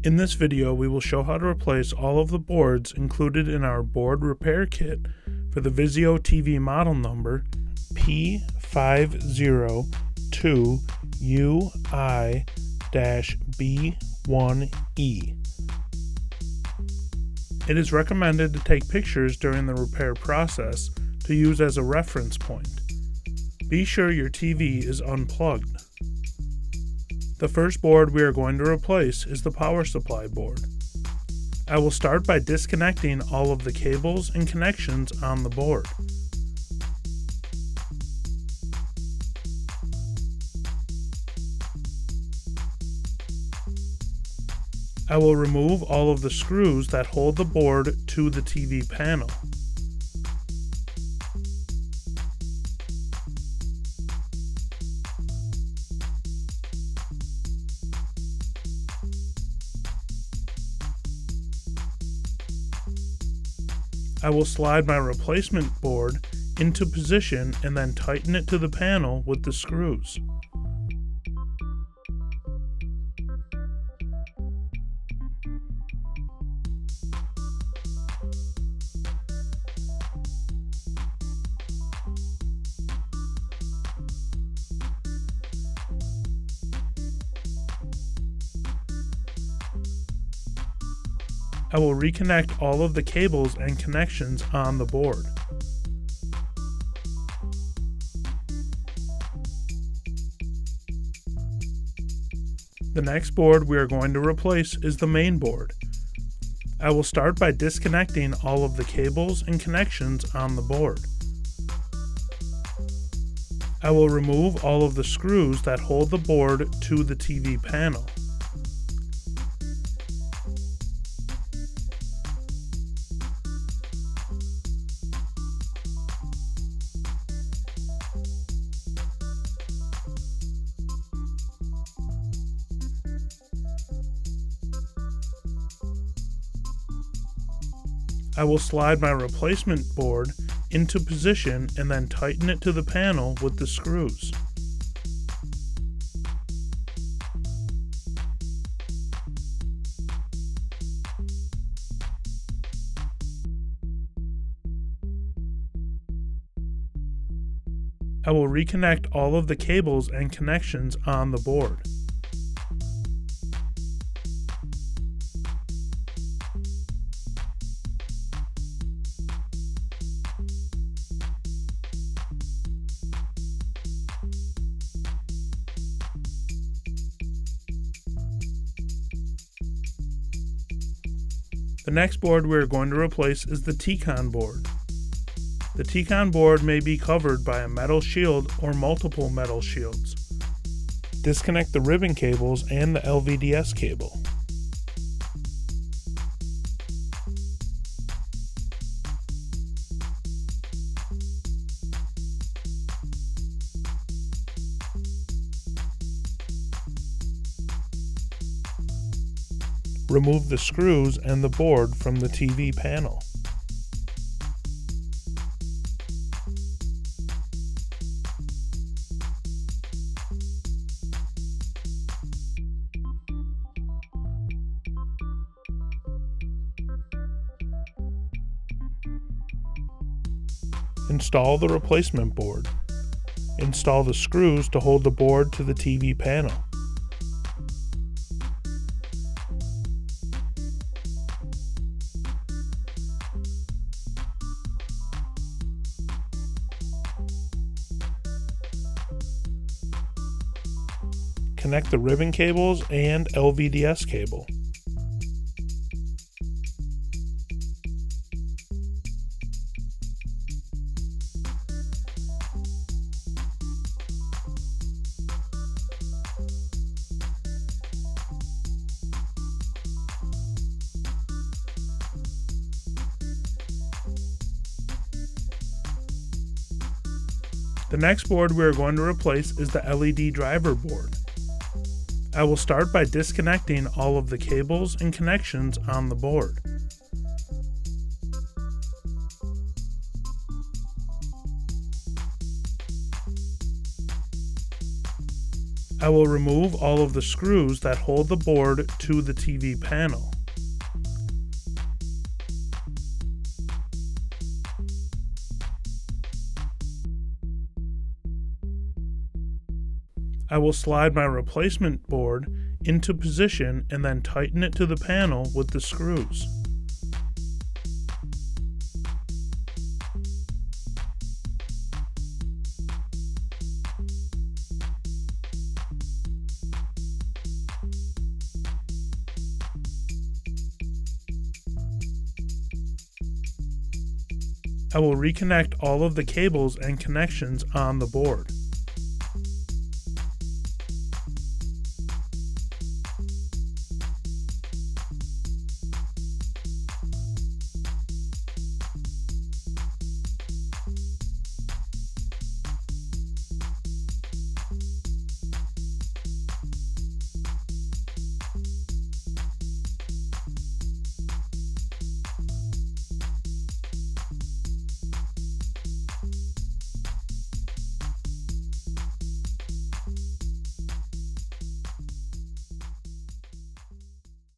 In this video, we will show how to replace all of the boards included in our board repair kit for the Vizio TV model number P502UI-B1E. It is recommended to take pictures during the repair process to use as a reference point. Be sure your TV is unplugged. The first board we are going to replace is the power supply board. I will start by disconnecting all of the cables and connections on the board. I will remove all of the screws that hold the board to the TV panel. I will slide my replacement board into position and then tighten it to the panel with the screws. I will reconnect all of the cables and connections on the board. The next board we are going to replace is the main board. I will start by disconnecting all of the cables and connections on the board. I will remove all of the screws that hold the board to the TV panel. I will slide my replacement board into position and then tighten it to the panel with the screws. I will reconnect all of the cables and connections on the board. The next board we are going to replace is the TCON board. The TCON board may be covered by a metal shield or multiple metal shields. Disconnect the ribbon cables and the LVDS cable. Remove the screws and the board from the TV panel. Install the replacement board. Install the screws to hold the board to the TV panel. Connect the ribbon cables and LVDS cable. The next board we are going to replace is the LED driver board. I will start by disconnecting all of the cables and connections on the board. I will remove all of the screws that hold the board to the TV panel. I will slide my replacement board into position and then tighten it to the panel with the screws. I will reconnect all of the cables and connections on the board.